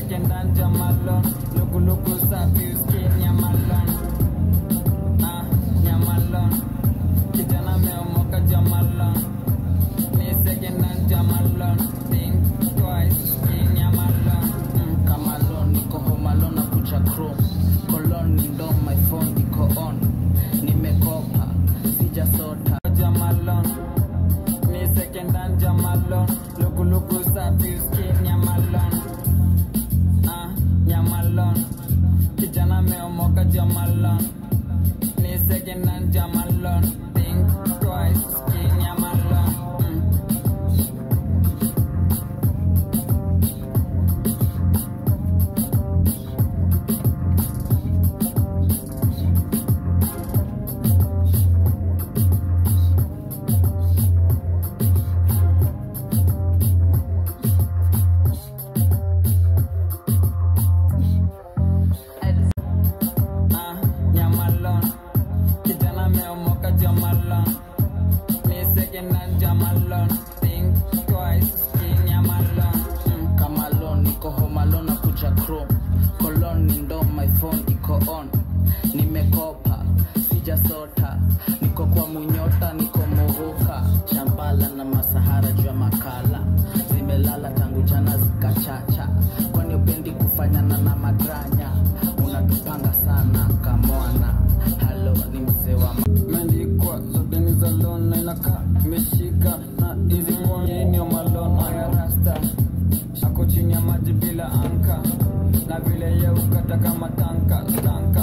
second and Jamalon. Look, safi skin Yamalon. Yamalon. Kijana meomoka Jamalon. Me second and Jamalon. Think twice skin Yamalon. Kamalon, niko home alone na kucha chrome. Colon ndo my phone iko on. Nimekopa, sija sota. Jamalon. Me second and Jamalon. Look, safi skin Yamalon. Yamalon. Kijana meomoka Jamalon. Me second and Jamalon. Think twice skin Yamalon. Jamalon. Me second and Jamalon. Think twice skin Yamalon. Kamalon, niko home alone na kucha chrome. Colon ndo my phone iko on. Nimekopa, sija sota. Niko kwa munyota, niko mohoka. Shambala na masahara jua makala. Zimelala tangu jana zikachacha. Kwani upendi kufanyana na madranya. Unatupanga sana kamwana. Halo ni mzee wa Mendikwa zote ni za lon na inaka meshika na hizi kwenye ni malon aya rasta. Ako chini ya maji bila anka na vile ye ukata kama tanka.